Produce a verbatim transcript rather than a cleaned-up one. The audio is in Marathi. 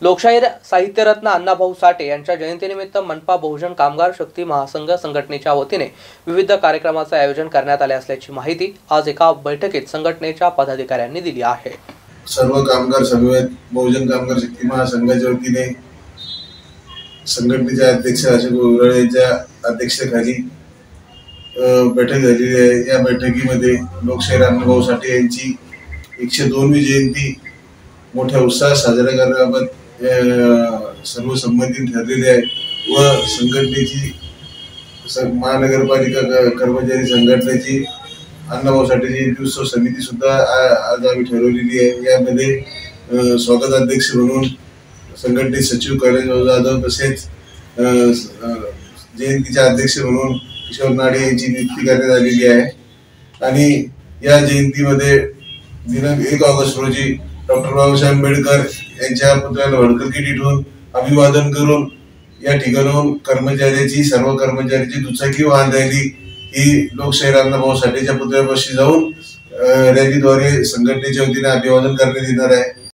लोकशाहीर साहित्यरत्न अण्णाभाऊ साठे यांच्या जयंतीनिमित्त मनपा बहुजन कामगार शक्ती महासंघ संघटनेच्या वतीने विविध कार्यक्रमाचे आयोजन करण्यात आले असल्याची माहिती आज एका बैठकीत संघटनेच्या पदाधिकाऱ्यांनी दिली आहे। सर्व कामगार समवेत बहुजन कामगार शक्ती महासंघाच्या वतीने संघटनेचे अध्यक्ष अशोक उराळे यांच्या अध्यक्षतेखाली बैठक झालेली आहे। या बैठकीमध्ये लोकशाहीर अण्णाभाऊ साठे यांची एकशे दोनवी जयंती मोठ्या उत्साहात साजरा करण्याबाबत सर्व संबंधित ठरलेले आहे व संघटनेची महानगरपालिका कर्मचारी संघटनेची अण्णाभाऊ साठे जयंती उत्सव समिती सुद्धा आज आम्ही ठरवलेली आहे। यामध्ये स्वागताध्यक्ष म्हणून संघटनेचे सचिव कैलास जाधव तसेच जयंतीचे अध्यक्ष म्हणून किशोर नाडे यांची नियुक्ती करण्यात आलेली आहे आणि या जयंतीमध्ये दिनांक एक ऑगस्ट रोजी डॉक्टर बाबासाहेब आंबेडकर यांच्या पुतळ्याला हळकुंडी ठेवून अभिवादन करून या ठिकाणाहून कर्मचाऱ्याची सर्व कर्मचाऱ्याची दुचाकी वाहन रॅली ही लोकशाहीर अण्णाभाऊ साठेच्या पुतळ्यापाशी जाऊन रॅलीद्वारे संघटनेच्या वतीने अभिवादन करण्यात येणार आहे।